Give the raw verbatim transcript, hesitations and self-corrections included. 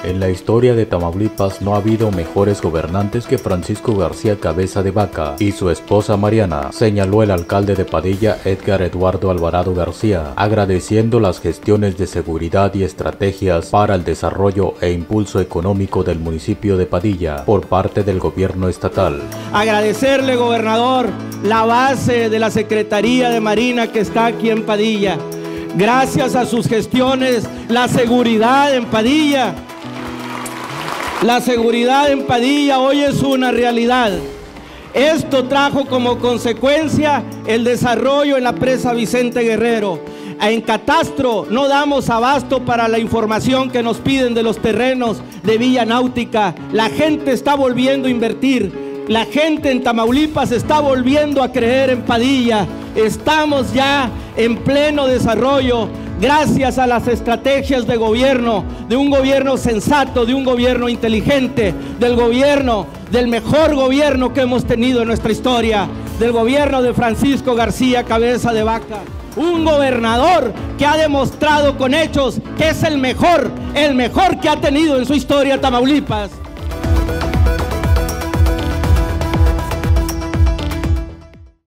En la historia de Tamaulipas no ha habido mejores gobernantes que Francisco García Cabeza de Vaca y su esposa Mariana, señaló el alcalde de Padilla, Edgar Eduardo Alvarado García, agradeciendo las gestiones de seguridad y estrategias para el desarrollo e impulso económico del municipio de Padilla por parte del gobierno estatal. Agradecerle, gobernador, la base de la Secretaría de Marina que está aquí en Padilla. Gracias a sus gestiones, la seguridad en Padilla, la seguridad en Padilla hoy es una realidad. Esto trajo como consecuencia el desarrollo en la presa Vicente Guerrero. En Catastro no damos abasto para la información que nos piden de los terrenos de Villa Náutica. La gente está volviendo a invertir. La gente en Tamaulipas está volviendo a creer en Padilla. Estamos ya en pleno desarrollo gracias a las estrategias de gobierno, de un gobierno sensato, de un gobierno inteligente, del gobierno, del mejor gobierno que hemos tenido en nuestra historia, del gobierno de Francisco García Cabeza de Vaca. Un gobernador que ha demostrado con hechos que es el mejor, el mejor que ha tenido en su historia Tamaulipas.